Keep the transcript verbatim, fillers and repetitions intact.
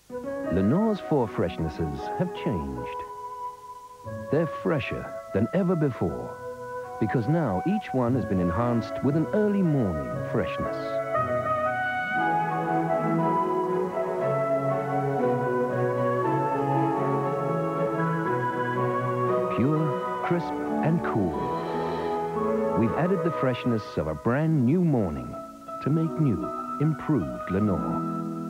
Lenor's four freshnesses have changed. They're fresher than ever before, because now each one has been enhanced with an early morning freshness. Pure, crisp, and cool. We've added the freshness of a brand new morning to make new, improved Lenor.